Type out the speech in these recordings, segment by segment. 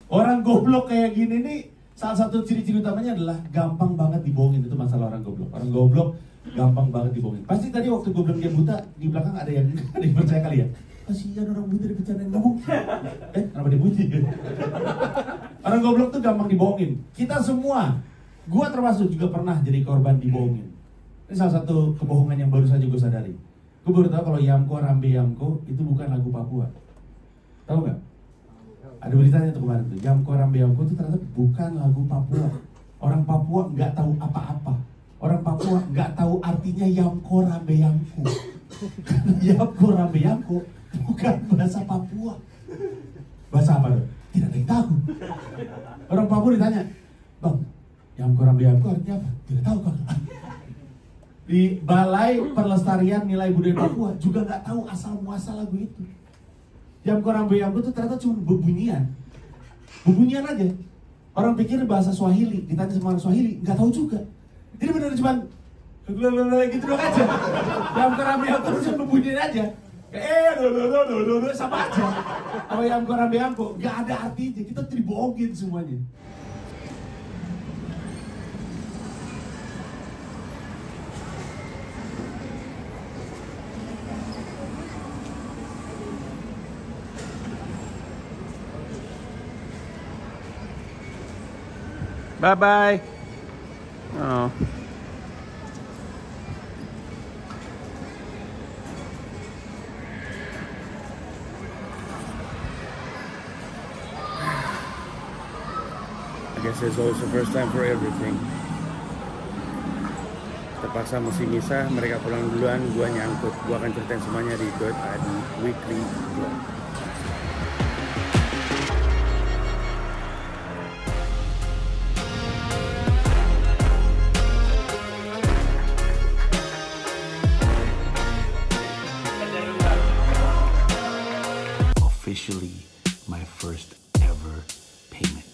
Orang goblok kayak gini nih, salah satu ciri-ciri utamanya adalah gampang banget dibohongin. Itu masalah orang goblok. Orang goblok gampang banget dibohongin. Pasti tadi waktu gue bilang dia buta, di belakang ada yang percaya kali ya. Kasihan orang buta dibicarain kamu. Kenapa dia bunyi? Orang goblok tuh gampang dibohongin. Kita semua, gua termasuk juga pernah jadi korban dibohongin. Ini salah satu kebohongan yang baru saja gue sadari. Gue baru tahu kalau Yamko Rambe Yamko itu bukan lagu Papua. Tahu nggak? Ada beritanya tuh kemarin tuh. Yamko Rambe Yamko itu ternyata bukan lagu Papua. Orang Papua nggak tahu apa-apa. Orang Papua nggak tahu artinya Yamko Rambe Yamko. Yamko Rambe Yamko bukan bahasa Papua. Bahasa apa dong? Tidak ada yang tahu. Orang Papua ditanya, Bang, Yamko Rambe Yamko artinya apa? Tidak tahu kan? Di Balai Pelestarian Nilai Budaya Papua juga nggak tahu asal muasal lagu itu. Yamko Rambe Yamko itu ternyata cuma bebunyian aja. Orang pikir bahasa Swahili, ditanya sama orang Swahili, nggak tahu juga. Jadi benar cuma gitu doang aja. Yamko Rambe Yamko itu cuma bebunyian aja. Sama aja. Apa Yamko Rambe Yamko nggak ada artinya. Kita dibohongin semuanya. Bye-bye. Oh. I guess it's always the first time for everything. Terpaksa mesti misah, mereka pulang duluan, gua nyangkut. Gua akan ceritain semuanya di Dot Adi Weekly Vlog. Officially my first ever payment.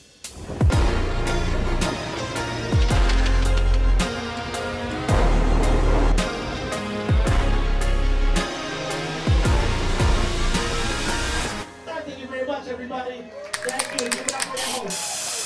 Thank you very much, everybody. Thank you. Give it up for your host.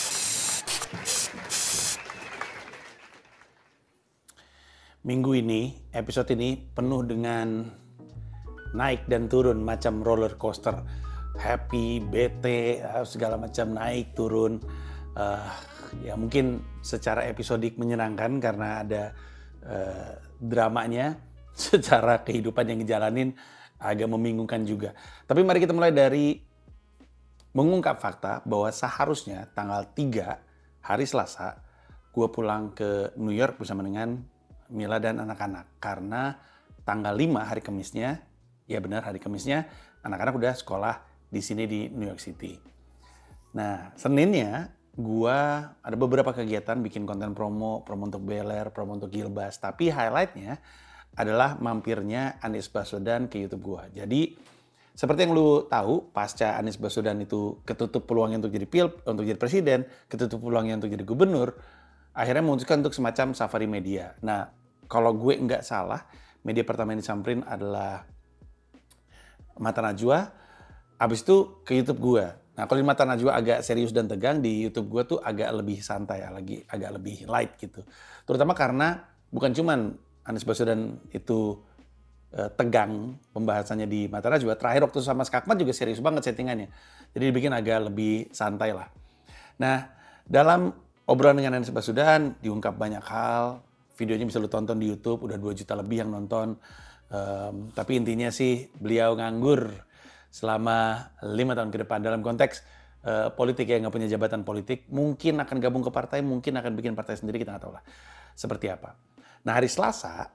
Minggu ini, episode ini penuh dengan naik dan turun macam roller coaster. Happy, bete, segala macam naik turun. Ya mungkin secara episodik menyenangkan karena ada dramanya. Secara kehidupan yang dijalanin agak membingungkan juga. Tapi mari kita mulai dari mengungkap fakta bahwa seharusnya tanggal 3 hari Selasa gue pulang ke New York bersama dengan Mila dan anak-anak. Karena tanggal 5 hari Kamisnya, ya benar hari Kamisnya, anak-anak udah sekolah di sini di New York City. Nah, Seninnya gua ada beberapa kegiatan bikin konten promo untuk Beler, promo untuk Gilbas. Tapi highlightnya adalah mampirnya Anies Baswedan ke YouTube gua. Jadi seperti yang lu tahu, pasca Anies Baswedan itu ketutup peluangnya untuk jadi presiden, ketutup peluangnya untuk jadi gubernur, akhirnya memutuskan untuk semacam safari media. Nah, kalau gue nggak salah, media pertama yang disamperin adalah Mata Najwa, abis itu ke YouTube gue. Nah, kalau di Mata Najwa agak serius dan tegang, di YouTube gue tuh agak lebih santai, agak lebih light gitu. Terutama karena bukan cuman Anies Baswedan itu tegang pembahasannya di Mata Najwa, terakhir waktu sama Skakmat juga serius banget settingannya. Jadi dibikin agak lebih santai lah. Nah, dalam obrolan dengan Anies Baswedan diungkap banyak hal, videonya bisa lu tonton di YouTube, udah 2 juta lebih yang nonton. Tapi intinya sih beliau nganggur selama 5 tahun ke depan dalam konteks politik ya, nggak punya jabatan politik, mungkin akan gabung ke partai, mungkin akan bikin partai sendiri, kita nggak tahu lah seperti apa. Nah, hari Selasa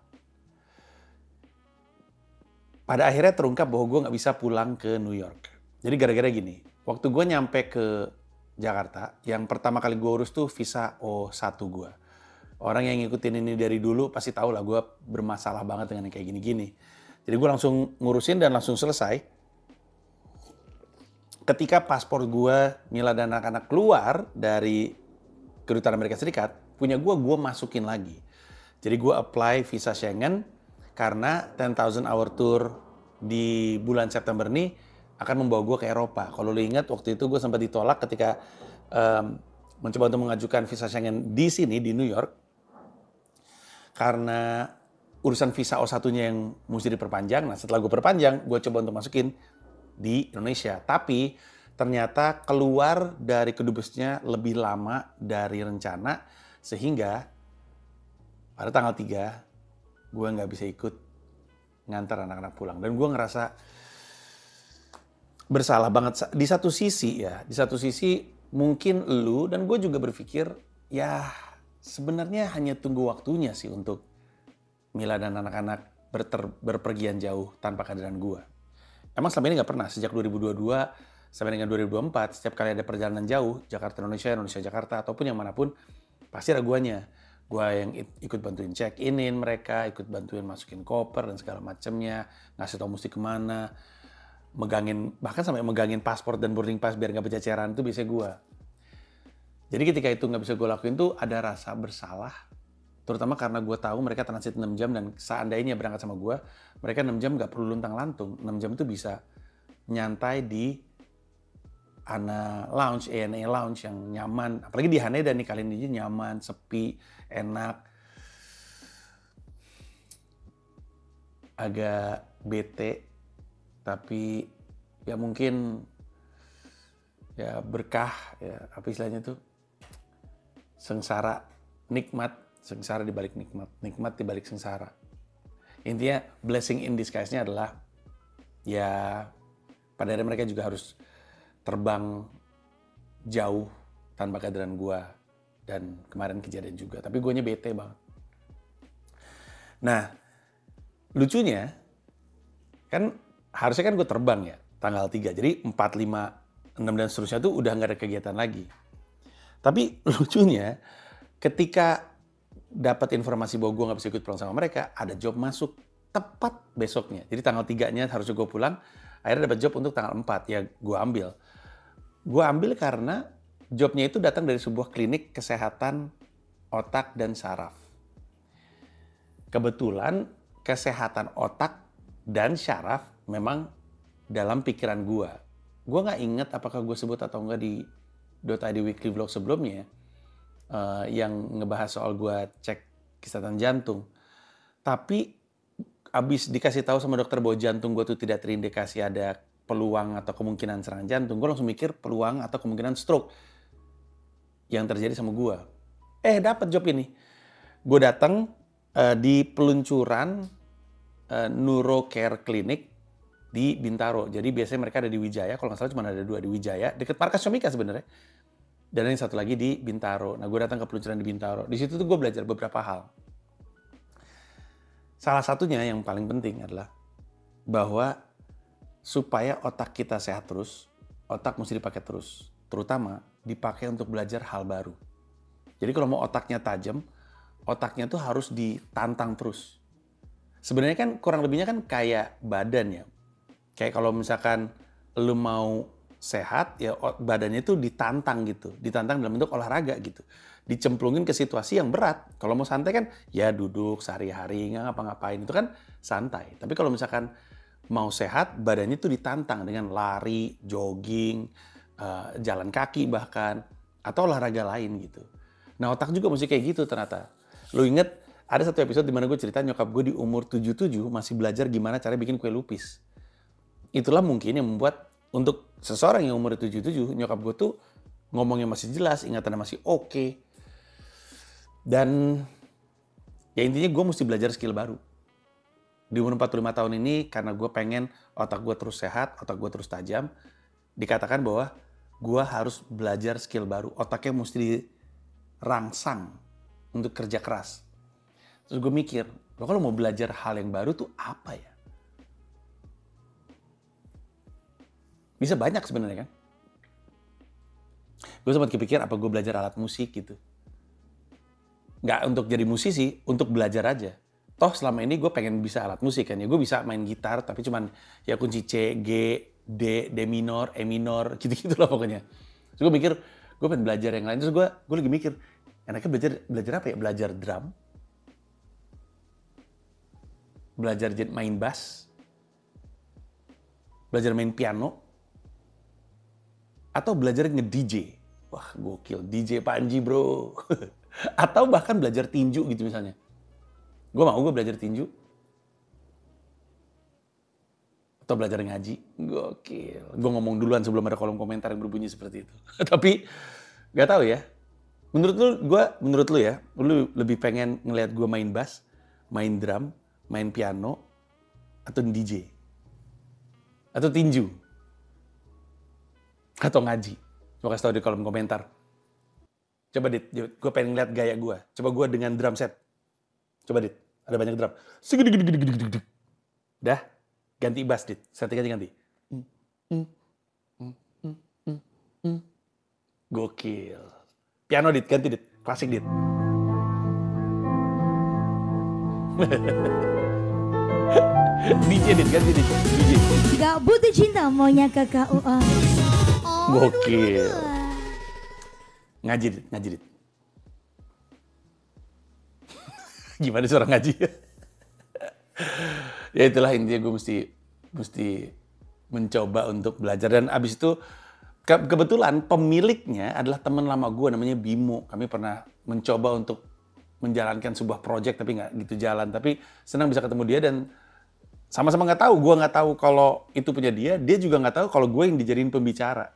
pada akhirnya terungkap bahwa gue nggak bisa pulang ke New York. Jadi gara-gara gini, waktu gue nyampe ke Jakarta, yang pertama kali gue urus tuh visa O1 gue. Orang yang ngikutin ini dari dulu pasti tahu lah gue bermasalah banget dengan yang kayak gini-gini. Jadi gue langsung ngurusin dan langsung selesai. Ketika paspor gue, Mila dan anak-anak keluar dari Kedutaan Amerika Serikat, punya gue masukin lagi. Jadi gue apply visa Schengen karena 10,000 hour tour di bulan September ini akan membawa gue ke Eropa. Kalau lo ingat waktu itu gue sempat ditolak ketika mencoba untuk mengajukan visa Schengen di sini, di New York. Karena urusan visa O1-nya yang mesti diperpanjang. Nah setelah gue perpanjang, gue coba untuk masukin di Indonesia. Tapi ternyata keluar dari kedubesnya lebih lama dari rencana. Sehingga pada tanggal 3, gue nggak bisa ikut ngantar anak-anak pulang. Dan gue ngerasa bersalah banget. Di satu sisi mungkin lu dan gue juga berpikir, ya sebenarnya hanya tunggu waktunya sih untuk Mila dan anak-anak berpergian jauh tanpa kehadiran gue. Emang selama ini nggak pernah, sejak 2022 sampai dengan 2024, setiap kali ada perjalanan jauh, Jakarta-Indonesia, Indonesia-Jakarta, ataupun yang manapun, pasti ada guanya. Gue yang ikut bantuin check-in mereka, ikut bantuin masukin koper dan segala macemnya, ngasih tau mesti kemana, bahkan sampai megangin paspor dan boarding pass biar nggak berceceran, itu biasanya gue. Jadi ketika itu nggak bisa gue lakuin tuh ada rasa bersalah, terutama karena gue tahu mereka transit 6 jam dan seandainya berangkat sama gue, mereka 6 jam nggak perlu luntang-lantung. 6 jam itu bisa nyantai di ANA Lounge yang nyaman. Apalagi di Haneda nih, kali ini nyaman, sepi, enak. Agak bete, tapi ya mungkin ya berkah, ya apa istilahnya tuh, sengsara, nikmat. Sengsara dibalik nikmat, nikmat dibalik sengsara. Intinya blessing in disguise-nya adalah ya pada akhirnya mereka juga harus terbang jauh tanpa kehadiran gua, dan kemarin kejadian juga. Tapi guanya bete banget. Nah, lucunya kan harusnya kan gue terbang ya tanggal 3. Jadi 4, 5, 6 dan seterusnya tuh udah nggak ada kegiatan lagi. Tapi lucunya ketika dapat informasi bahwa gue nggak bisa ikut pulang sama mereka, ada job masuk tepat besoknya. Jadi tanggal 3-nya harusnya gue pulang, akhirnya dapat job untuk tanggal 4. Ya gue ambil. Gue ambil karena jobnya itu datang dari sebuah klinik kesehatan otak dan saraf. Kebetulan kesehatan otak dan syaraf memang dalam pikiran gue. Gue nggak inget apakah gue sebut atau enggak di .id weekly vlog sebelumnya, yang ngebahas soal gue cek kesehatan jantung. Tapi abis dikasih tahu sama dokter bahwa jantung gue tuh tidak terindikasi ada peluang atau kemungkinan serangan jantung, gue langsung mikir peluang atau kemungkinan stroke yang terjadi sama gue. Dapat job ini. Gue datang di peluncuran Neurocare Clinic di Bintaro. Jadi biasanya mereka ada di Wijaya, kalau nggak salah cuma ada 2 di Wijaya, deket markas Shomika sebenarnya. Dan yang satu lagi di Bintaro. Nah, gue datang ke peluncuran di Bintaro. Di situ tuh gue belajar beberapa hal. Salah satunya yang paling penting adalah bahwa supaya otak kita sehat terus, otak mesti dipakai terus. Terutama dipakai untuk belajar hal baru. Jadi kalau mau otaknya tajam, otaknya tuh harus ditantang terus. Sebenarnya kan kurang lebihnya kan kayak badan ya. Kayak kalau misalkan lu mau sehat, ya badannya itu ditantang gitu. Ditantang dalam bentuk olahraga gitu. Dicemplungin ke situasi yang berat. Kalau mau santai kan ya duduk sehari-hari, nggak ngapa-ngapain. Itu kan santai. Tapi kalau misalkan mau sehat, badannya itu ditantang dengan lari, jogging, jalan kaki bahkan. Atau olahraga lain gitu. Nah otak juga mesti kayak gitu ternyata. Lu inget ada satu episode di mana gue cerita nyokap gue di umur 77 masih belajar gimana cara bikin kue lupis. Itulah mungkin yang membuat untuk seseorang yang umur 77, nyokap gue tuh ngomongnya masih jelas, ingatannya masih oke. Dan ya intinya gue mesti belajar skill baru. Di umur 45 tahun ini karena gue pengen otak gue terus sehat, otak gue terus tajam, dikatakan bahwa gue harus belajar skill baru. Otaknya mesti dirangsang untuk kerja keras. Terus gue mikir, lo kalau mau belajar hal yang baru tuh apa ya? Bisa banyak sebenarnya kan. Gue sempat kepikir apa gue belajar alat musik gitu. Nggak untuk jadi musisi, untuk belajar aja. Toh selama ini gue pengen bisa alat musik kan ya. Gue bisa main gitar tapi cuman ya kunci C, G, D, D minor, E minor, gitu-gitu lah pokoknya. Terus gue mikir, gue pengen belajar yang lain. Terus gue lagi mikir, enaknya belajar apa ya? Belajar drum, belajar main bass, belajar main piano, Atau belajar nge-DJ. Wah, gokil. DJ Panji, bro. Atau bahkan belajar tinju gitu misalnya. Gue belajar tinju. Atau belajar ngaji. Gokil. Gue ngomong duluan sebelum ada kolom komentar yang berbunyi seperti itu. Tapi gak tahu ya. Menurut lu ya, lu lebih pengen ngelihat gue main bass, main drum, main piano, atau DJ? Atau tinju? Atau ngaji? Coba kasih tau di kolom komentar. Coba Dit, gue pengen ngeliat gaya gue. Coba gue dengan drum set. Coba Dit, ada banyak drum. Dah, ganti bass Dit. Ganti. Gokil. Piano Dit, ganti Dit. Klasik Dit. DJ Dit, ganti Dit. DJ. Gak butuh cinta, maunya ke KUA. Gokil. Ngaji Dit. Gimana sih orang ngaji? Ya itulah intinya, gue mesti mencoba untuk belajar. Dan abis itu kebetulan pemiliknya adalah teman lama gue namanya Bimo. Kami pernah mencoba untuk menjalankan sebuah project tapi nggak gitu jalan. Tapi senang bisa ketemu dia dan sama-sama nggak tahu. Gue nggak tahu kalau itu punya dia. Dia juga nggak tahu kalau gue yang dijadiin pembicara.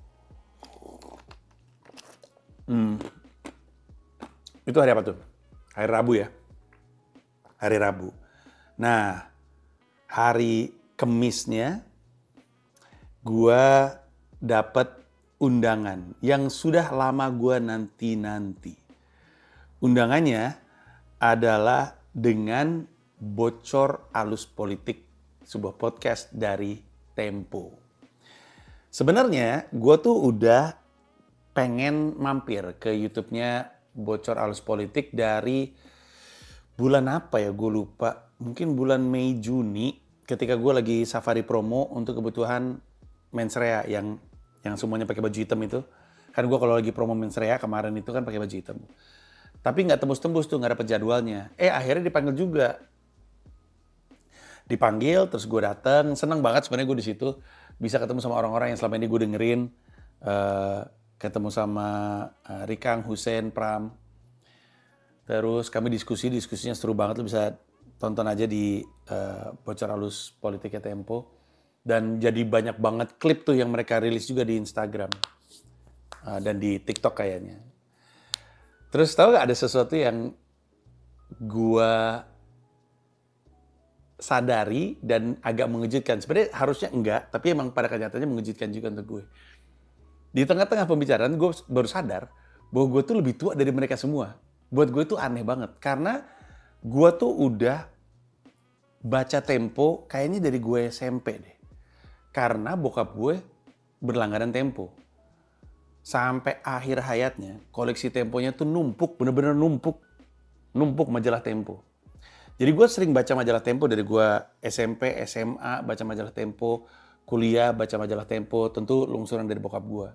Itu hari apa tuh? Hari Rabu ya? Hari Rabu. Nah, hari Kemisnya gue dapat undangan yang sudah lama gue nanti-nanti. Undangannya adalah dengan Bocor Alus Politik, sebuah podcast dari Tempo. Sebenarnya gue tuh udah pengen mampir ke YouTube-nya Bocor Alus Politik dari bulan apa ya, gue lupa. Mungkin bulan Mei Juni ketika gue lagi safari promo untuk kebutuhan mensrea yang semuanya pakai baju hitam itu. Kan gue kalau lagi promo mensrea kemarin itu kan pakai baju hitam. Tapi nggak tembus-tembus tuh, nggak dapet jadwalnya. Akhirnya dipanggil juga. Dipanggil, terus gue dateng. Seneng banget sebenarnya gue di situ bisa ketemu sama orang-orang yang selama ini gue dengerin. Ketemu sama Rikang, Hussein, Pram. Terus kami diskusinya seru banget. Lu bisa tonton aja di Bocor Alus Politiknya Tempo. Dan jadi banyak banget klip tuh yang mereka rilis juga di Instagram. Dan di TikTok kayaknya. Terus tahu gak ada sesuatu yang gua sadari dan agak mengejutkan. Sebenarnya harusnya enggak, tapi emang pada kenyataannya mengejutkan juga untuk gue. Di tengah-tengah pembicaraan gue baru sadar bahwa gue tuh lebih tua dari mereka semua. Buat gue tuh aneh banget. Karena gue tuh udah baca Tempo kayaknya dari gue SMP deh. Karena bokap gue berlangganan Tempo. Sampai akhir hayatnya, koleksi Temponya tuh numpuk, bener-bener numpuk. Numpuk majalah Tempo. Jadi gue sering baca majalah Tempo dari gue SMP, SMA, baca majalah Tempo. Kuliah, baca majalah Tempo, tentu lungsuran dari bokap gue.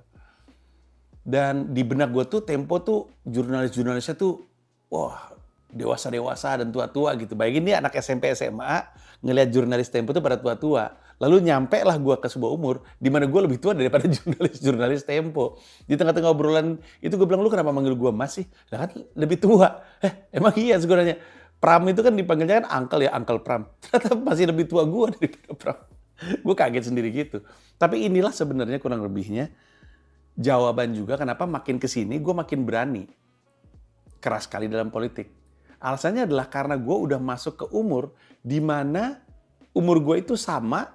Dan di benak gue tuh Tempo tuh jurnalis-jurnalisnya tuh, wah dewasa-dewasa dan tua-tua gitu. Bayangin nih anak SMP, SMA, ngelihat jurnalis Tempo tuh pada tua-tua. Lalu nyampe lah gue ke sebuah umur di mana gue lebih tua daripada jurnalis Tempo. Di tengah-tengah obrolan itu gue bilang, lu kenapa manggil gue Mas sih? Lah kan lebih tua. Emang iya sebenarnya. Pram itu kan dipanggilnya kan Uncle ya, Uncle Pram. Ternyata masih lebih tua gue daripada Pram. Gue kaget sendiri gitu. Tapi inilah sebenarnya kurang lebihnya jawaban juga kenapa makin kesini gue makin berani keras sekali dalam politik. Alasannya adalah karena gue udah masuk ke umur di mana umur gue itu sama,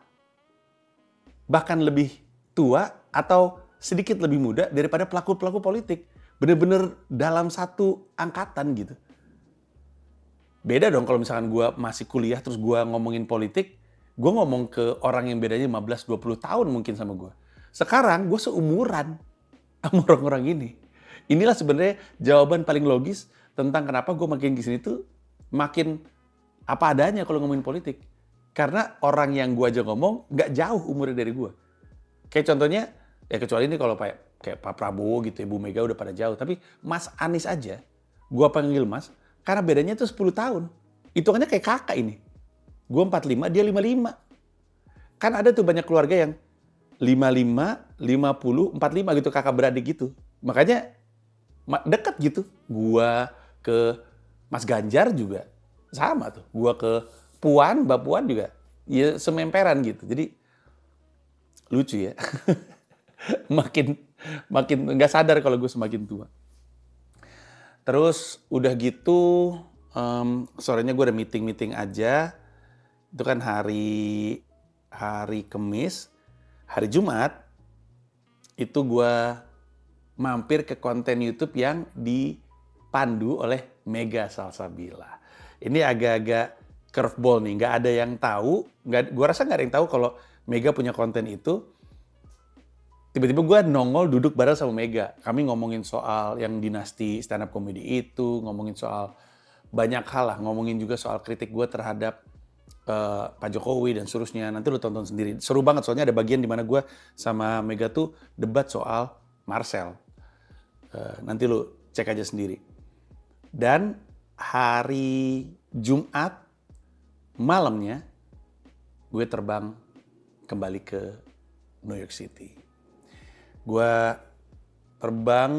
bahkan lebih tua atau sedikit lebih muda daripada pelaku-pelaku politik. Bener-bener dalam satu angkatan gitu. Beda dong kalau misalkan gue masih kuliah terus gue ngomongin politik, gue ngomong ke orang yang bedanya 15-20 tahun mungkin sama gue. Sekarang gue seumuran sama orang-orang ini. Inilah sebenarnya jawaban paling logis tentang kenapa gue makin kesini tuh makin apa adanya kalau ngomongin politik. Karena orang yang gue aja ngomong gak jauh umurnya dari gue. Kayak contohnya, ya kecuali ini kalau kayak Pak Prabowo gitu, Ibu Mega udah pada jauh. Tapi Mas Anies aja, gue panggil Mas, karena bedanya tuh 10 tahun. Hitungannya kayak kakak ini. Gue 45, dia 55. Kan ada tuh banyak keluarga yang 55, 50, 45 gitu, kakak beradik gitu. Makanya deket gitu. Gua ke Mas Ganjar juga sama tuh. Gua ke Puan, Mbak Puan juga ya sememperan gitu. Jadi lucu ya. makin nggak sadar kalau gue semakin tua. Terus udah gitu sorenya gue ada meeting aja. Itu kan hari Kamis. Hari Jumat itu gue mampir ke konten YouTube yang dipandu oleh Mega Salsabila. Ini agak-agak curveball nih, nggak ada yang tahu. Gue rasa nggak ada yang tahu kalau Mega punya konten itu. Tiba-tiba gue nongol duduk bareng sama Mega. Kami ngomongin soal yang dinasti stand up comedy itu, ngomongin soal banyak hal lah, ngomongin juga soal kritik gue terhadap Pak Jokowi dan seterusnya. Nanti lu tonton sendiri. Seru banget soalnya ada bagian di mana gue sama Mega tuh debat soal Marcel. Nanti lu cek aja sendiri. Dan hari Jumat malamnya gue terbang kembali ke New York City. Gue terbang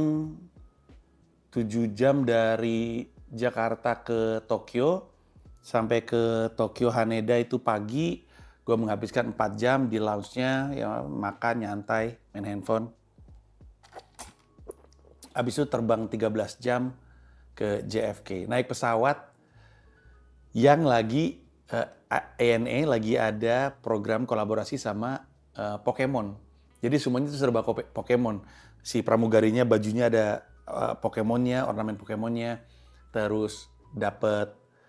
7 jam dari Jakarta ke Tokyo. Sampai ke Tokyo Haneda itu pagi. Gue menghabiskan 4 jam di lounge-nya. Ya, makan, nyantai, main handphone. Habis itu terbang 13 jam ke JFK. Naik pesawat yang lagi ANA lagi ada program kolaborasi sama Pokemon. Jadi semuanya itu serba Pokemon. Si pramugarinya bajunya ada Pokemonnya, ornamen Pokemonnya. Terus dapet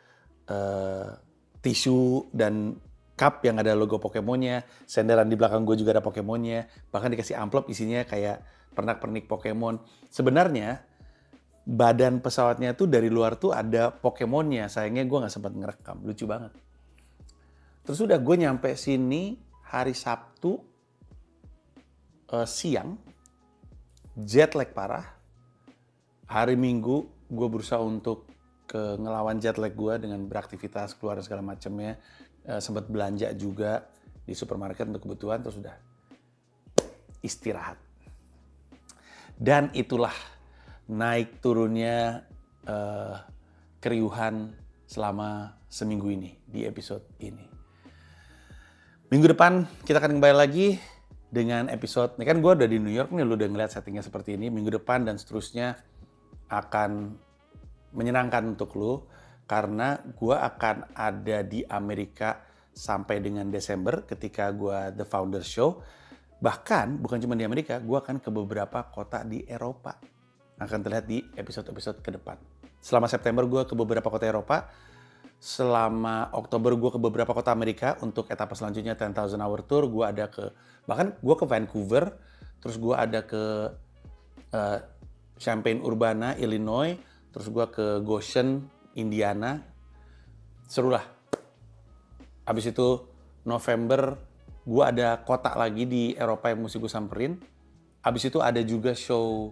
tisu dan cup yang ada logo Pokemonnya. Senderan di belakang gue juga ada Pokemonnya. Bahkan dikasih amplop isinya kayak pernak-pernik Pokemon. Sebenarnya badan pesawatnya tuh dari luar tuh ada Pokemonnya. Sayangnya gue nggak sempat ngerekam. Lucu banget. Terus udah gue nyampe sini hari Sabtu siang, jet lag parah. Hari Minggu gue berusaha untuk ngelawan jet lag gue dengan beraktivitas keluar segala macamnya. Sempat belanja juga di supermarket untuk kebutuhan, terus udah istirahat. Dan itulah naik turunnya keriuhan selama seminggu ini di episode ini. Minggu depan kita akan kembali lagi dengan episode, ini kan gue udah di New York nih, lu udah ngeliat settingnya seperti ini. Minggu depan dan seterusnya akan menyenangkan untuk lu. Karena gue akan ada di Amerika sampai dengan Desember ketika gue The Founder Show. Bahkan bukan cuma di Amerika, gue akan ke beberapa kota di Eropa. Akan terlihat di episode-episode ke depan. Selama September gue ke beberapa kota Eropa. Selama Oktober gue ke beberapa kota Amerika untuk etapa selanjutnya 10,000 Hour Tour. Gue ada bahkan gue ke Vancouver, terus gue ada ke Champaign-Urbana, Illinois, terus gue ke Goshen, Indiana. Seru lah. Habis itu November gue ada kota lagi di Eropa yang mesti gue samperin. Habis itu ada juga show,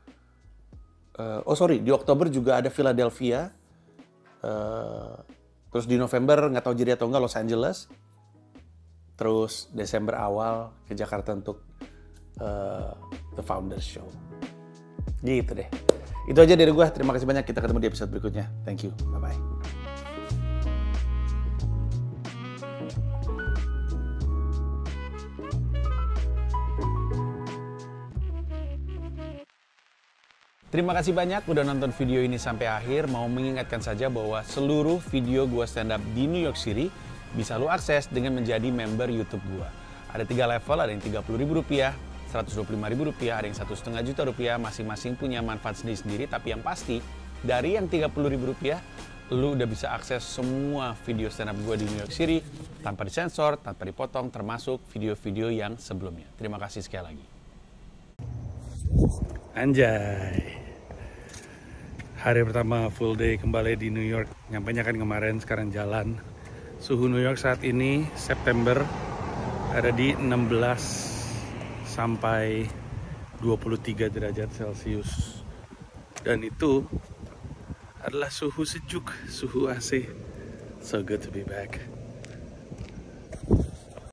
di Oktober juga ada Philadelphia. Terus di November nggak tahu jadi atau nggak Los Angeles. Terus Desember awal ke Jakarta untuk The Founders Show. Gitu deh. Itu aja dari gue. Terima kasih banyak. Kita ketemu di episode berikutnya. Thank you. Bye-bye. Terima kasih banyak udah nonton video ini sampai akhir. Mau mengingatkan saja bahwa seluruh video gue stand up di New York City bisa lo akses dengan menjadi member YouTube gue. Ada 3 level, ada yang Rp30.000, Rp125.000, ada yang Rp1,5 juta, masing-masing punya manfaat sendiri-sendiri. Tapi yang pasti, dari yang Rp30.000, lo udah bisa akses semua video stand up gue di New York City tanpa disensor, tanpa dipotong, termasuk video-video yang sebelumnya. Terima kasih sekali lagi. Anjay. Hari pertama full day kembali di New York. Nyampainya kan kemarin, sekarang jalan. Suhu New York saat ini September ada di 16 sampai 23 derajat Celcius. Dan itu adalah suhu sejuk, suhu AC. So good to be back.